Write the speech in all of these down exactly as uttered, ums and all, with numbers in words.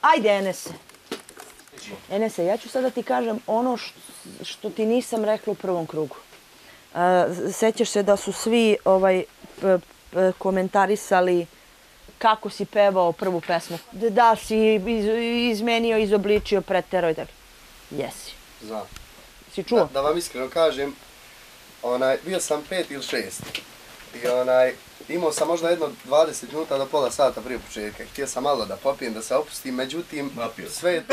Ajde, Enese. Enese, ja ću sad da ti kažem ono što ti nisam rekla u prvom krugu. Sećaš se da su svi komentarisali kako si pevao prvu pesmu. Da si izmenio, izobličio, preterao i tako. Jesi. Znam. Si čuo? Da vam iskreno kažem, bio sam pet ili šest. I onaj, imao sam možda jedno dvadeset minuta do pola sata prije početka. Htio sam malo da popijem, da se opustim, međutim, sve je to...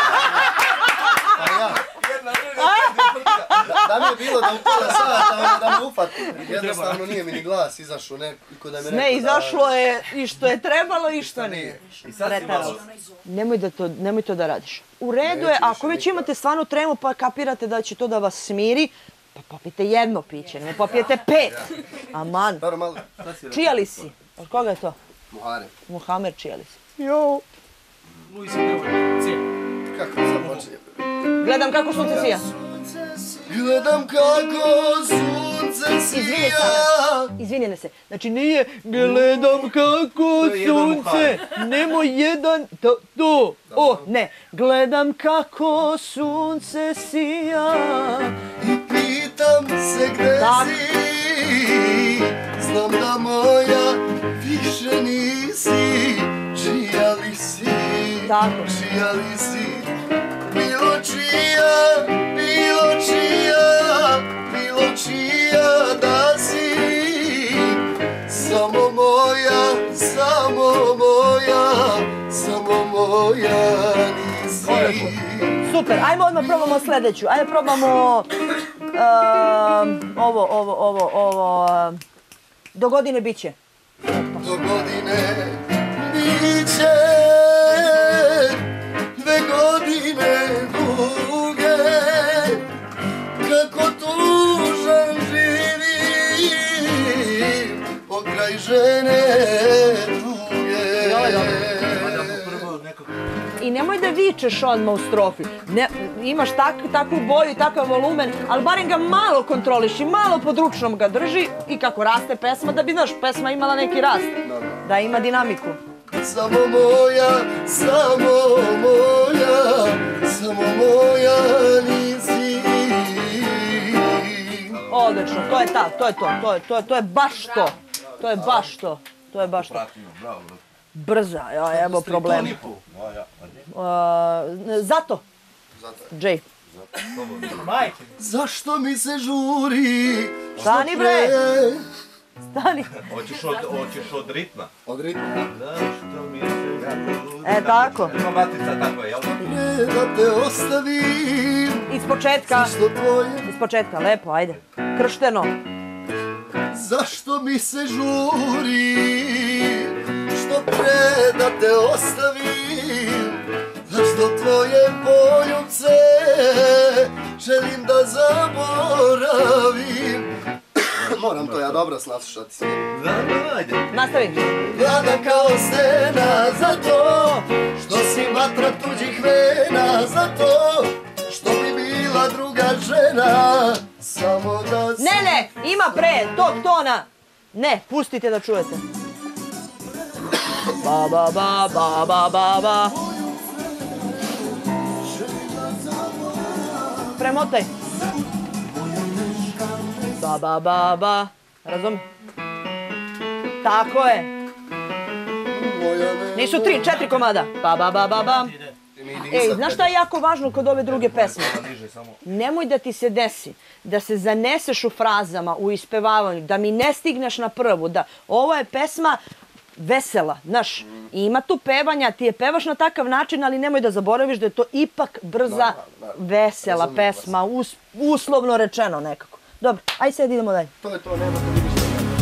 Da mi je bilo da u pola sata da me ufatim. Jednostavno nije mi ni glas izašao. Ne, izašlo je i što je trebalo i što nije. Pretaralo. Nemoj to da radiš. U redu je, ako već imate stvarno tremu pa kapirate da će to da vas smiri, pa popijete jedno piće, ne popijete pet. Aman. Čija li si? Od koga je to? Muharem. Muhamer, čija li si? Jo. Kako sam počinje? Gledam kako sunce sija. Gledam kako sunce sija. Izvinjene se. Znači nije gledam kako sunce. Nemoj jedan to. O, ne. Gledam kako sunce sija. I pitam se gde si. Znam da moja više nisi. Čija li si? Čija li si? Bilo čija, bilo čija, bilo čija da si. Samo moja, samo moja, samo moja nisi. Super, ajmo odmah probamo sljedeću. Ajde probamo ovo, ovo, ovo, ovo. Do godine bit će. Do godine bit će. Dve godine duge, kako tužan živim, pokraj žene druge. I nemoj da vičeš odmah u strofi. Imaš takvu boju i takav volumen, ali barem ga malo kontroliš i malo pod ručnom ga drži i kako raste pesma, da bi, znaš, pesma imala neki rast. Da ima dinamiku. Samo moja, samo moja, samo moja nisi. Odlično, to je ta, to je to, to je baš to. To je baš to, to je baš to. Brza, evo problema. Zato. Jay. Zašto mi se žuri? Stani bre! Stani. Hoćeš od ritma? Od ritma? Zašto mi se žuri? E, tako. Matica tako je, jel? Ne da te ostavim. Iz početka. Iz početka, lepo, ajde. Kršteno. Zašto mi se žuri? Što pre da te ostavim. Zašto tvoje poljubce želim da zaboravim. Moram to ja dobro snaslušati sve. Ajde. Nastavi. Gladan kao stena, zato što si vatra tuđih vena, zato što bi bila druga žena, samo da si... Ne, ne, ima pre, tog tona. Ne, pustite da čujete. Ba, ba, ba, ba, ba, ba, ba. Premotaj. Ba, ba, ba, ba. Razum? Tako je. Nisu tri, četiri komada. Ba, ba, ba, ba, ba. Ej, znaš šta je jako važno kod ove druge pesme? Nemoj da ti se desi, da se zaneseš u frazama, u ispevavanju, da mi ne stigneš na prvu, da ovo je pesma vesela, znaš, ima tu pevanja, ti je pevaš na takav način, ali nemoj da zaboraviš da je to ipak brza, vesela pesma, uslovno rečeno nekako. Dobro, aj sad idemo dalje. To je to, nema to vidiš.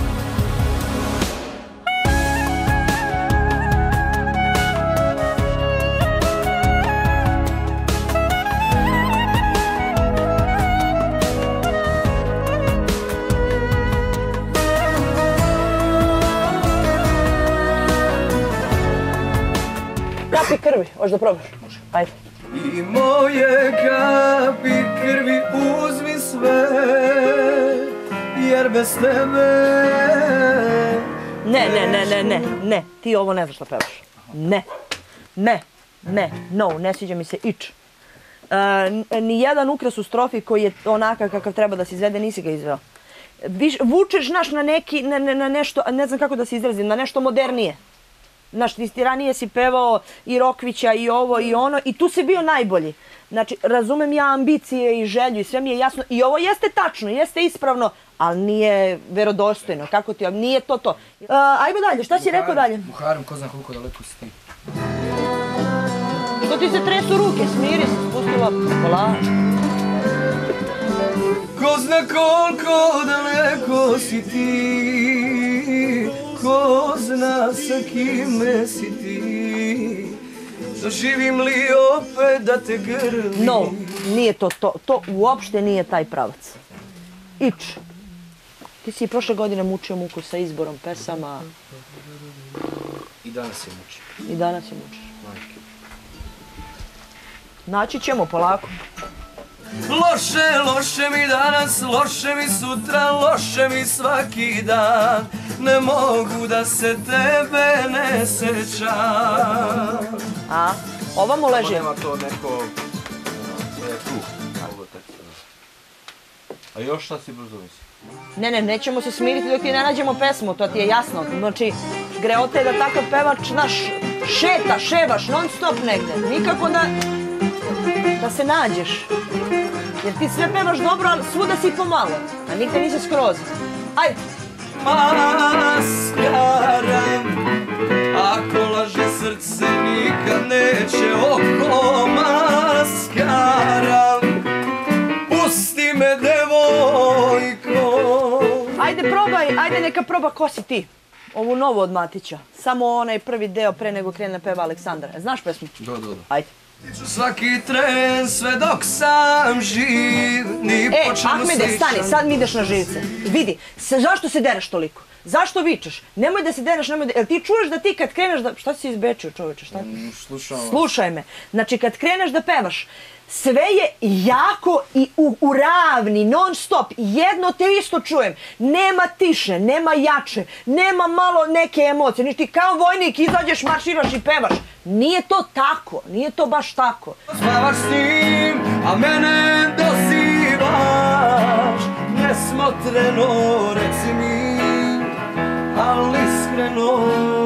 Kapi krvi, hoćeš da probaš? Ajde. I moje kapi krvi uzmi sve, jer bez tebe... Ne, ne, ne, ne, ne, ne, ti ovo ne znaš da pevaš. Ne, ne, Ne, no, ne sviđa mi se ič. Uh, nijedan ukras u strofi koji je onakav kakav treba da se izvede, nisi ga izveo. Viš, vučeš, znaš, na neki, na, na nešto, ne znam kako da se izrazim, na nešto modernije. Znaš, ti ranije si pevao i Rokvića i ovo i ono i tu si bio najbolji. Znači, razumem ja ambicije i želju i sve mi je jasno. I ovo jeste tačno, jeste ispravno, ali nije verodostojno. Kako ti, nije to to. Uh, ajmo dalje, šta si rekao dalje? Buharom, ko zna koliko daleko si ti. Što ti se tresu ruke, smiri se, spusti loptu, polako. Ko zna koliko daleko si ti, ko zna sa kime si ti, doživim li opet da te grlim. No, nije to to, to uopšte nije taj pravac. Ič. Ti si i prošle godine mučio muku sa izborom pesama. I danas je muči. I danas je mučiš. Naći ćemo polako. Loše, loše mi danas, loše mi sutra, loše mi svaki dan. Ne mogu da se tebe ne sećam. A, ovamo leži. Nema to neko... Ne, tu. A još šta si brzo misli? Ne, ne, nećemo se smiriti dok ti ne nađemo pesmu, to ti je jasno. Znači, greota je da takav pevač naš šeta, ševaš non stop negde. Nikako da, da se nađeš. Jer ti sve pevaš dobro, ali svuda si pomalo, a nikad nisi skroz. Ajde. Maskara, ako laže srce nikad neće oko. Maskara, pusti me devojko. Ajde probaj, ajde neka proba ko si ti. Ovu novu od Matića. Samo onaj prvi deo pre nego krene peva Aleksandar. Znaš pesmu? Da, da, da. Ajde. Svaki tren sve dok sam živ, ni E, po čemu Ahmede, sličan. stani, sad mi ideš na živce. Vidi, se, zašto se dereš toliko? Zašto vičeš? Nemoj da se dereš, nemoj da... Jel ti čuješ da ti kad kreneš da... Šta si izbečio, čoveče, šta? Mm, slušam vas. Slušaj me. Znači, kad kreneš da pevaš, sve je jako i u, u ravni, non stop. Jedno te isto čujem. Nema tiše, nema jače, nema malo neke emocije. Niš ti kao vojnik izađeš, marširaš i pevaš. Nije to tako, nije to baš tako. Spavaš s njim, a mene dozivaš. Nesmotreno, reci mi, ali iskreno,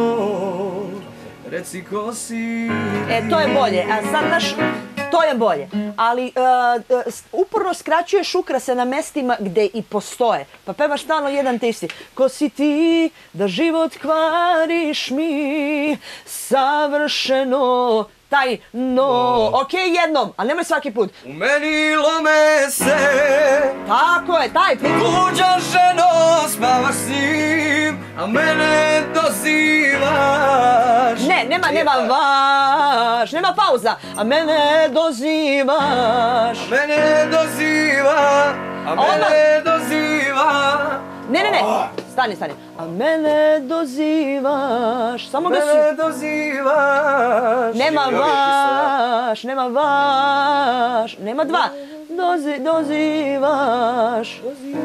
reci ko si. E, to je bolje. A sad, znaš, to je bolje. Ali uh, uporno skraćuješ ukrase na mestima gde i postoje. Pa pevaš stalno jedan te isti. Ko si ti da život kvariš mi savršeno taj no. Okej, jednom, ali nemoj svaki put. U meni lome se. Tako je, taj put. Luđa ženo, spavaš s njim, a mene dozivaš. Ne, nema, nema vaš, nema pauza. A mene dozivaš. A mene doziva, a mene doziva. Ne, ne, ne, stani, stani. A mene dozivaš. Samo ga si... Mene dozivaš. Nema vaš, nema vaš, nema dva. Dozi, dozivaš.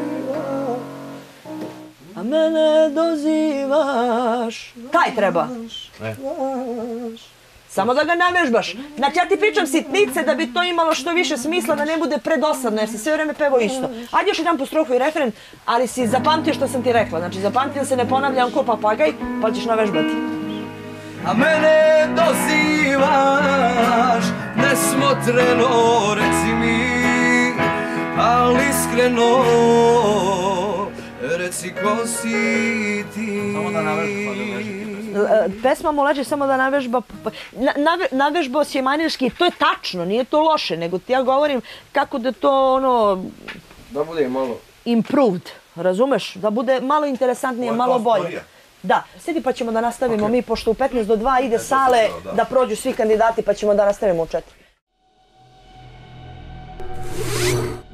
A mene dozivaš. Taj treba. Samo da ga navežbaš. Znači ja ti pričam sitnice da bi to imalo što više smisla, da ne bude predosadno jer si sve vreme pevao isto. Ajde još jedan po strofu i refren, ali si zapamtio što sam ti rekla. Znači zapamti da se ne ponavljam ko papagaj, pa ćeš navežbati. A mene dozivaš, nesmotreno, reci mi, ali iskreno, reci ko si ti. Samo da navežba. Pesma mu leže samo da navežba, nave, navežbao si je manirski, to je tačno, nije to loše, nego ti ja govorim kako da to ono... Da bude malo... Improved, razumeš? Da bude malo interesantnije, malo bolje. Da, sjedi pa ćemo da nastavimo mi, pošto u petnaest do dva ide sale, da prođu svi kandidati pa ćemo da nastavimo u četiri.